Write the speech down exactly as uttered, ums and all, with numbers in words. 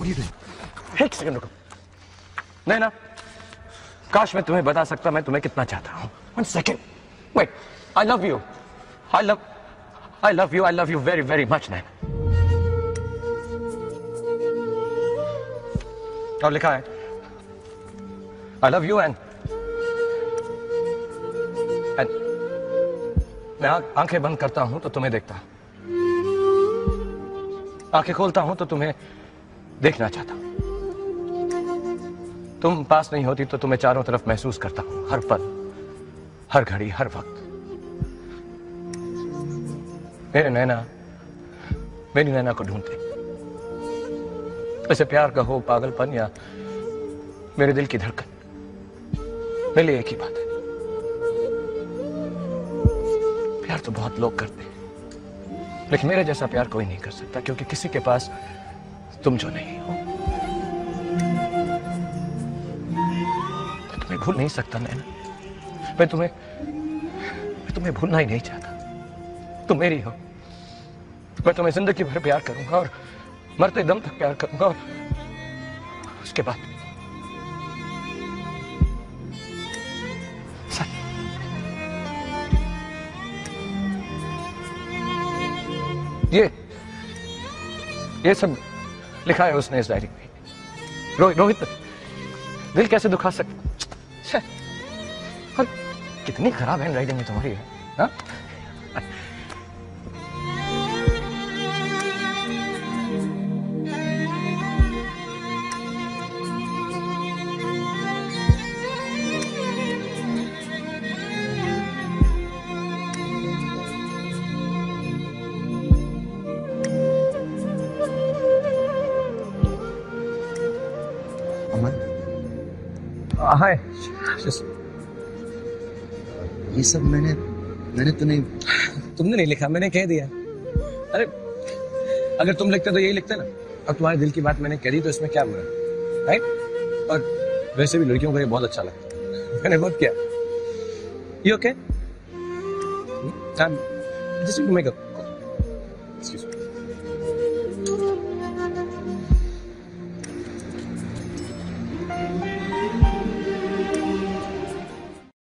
एक सेकंड रुको। नहीं ना, काश मैं तुम्हें बता सकता मैं तुम्हें कितना चाहता हूं। One second, wait. I love you, I love I love you, I love you very very much Naina. और लिखा है I love you and and मैं आंखें बंद करता हूं तो तुम्हें देखता हूं, आंखें खोलता हूं तो तुम्हें देखना चाहता हूं। तुम पास नहीं होती तो तुम्हें चारों तरफ महसूस करता हूं, हर पल, हर घड़ी, हर वक्त। मेरे नैना मेरी नैना को ढूंढते, वैसे प्यार का हो, पागलपन या मेरे दिल की धड़कन, मेरे लिए एक ही बात है। प्यार तो बहुत लोग करते हैं, लेकिन मेरे जैसा प्यार कोई नहीं कर सकता, क्योंकि किसी के पास तुम जो नहीं हो। मैं तुम्हें भूल नहीं सकता नैना, मैं तुम्हें मैं तुम्हें भूलना ही नहीं चाहता। तुम मेरी हो, मैं तुम्हें जिंदगी भर प्यार करूंगा और मरते दम तक प्यार करूंगा, और उसके बाद ये ये सब लिखा है उसने इस डायरी में। रो, रोहित दिल कैसे दुखा सकता? कितनी खराब हैंड राइटिंग है तुम्हारी है, हा? हाय, ये सब मैंने मैंने तो नहीं। तुमने नहीं लिखा, मैंने कह दिया। अरे अगर तुम लिखते तो यही लिखते ना। अब तुम्हारे दिल की बात मैंने कह दी तो इसमें क्या बुरा, राइट? और वैसे भी लड़कियों को ये बहुत अच्छा लगता है, मैंने बहुत किया। You okay? I'm just make up.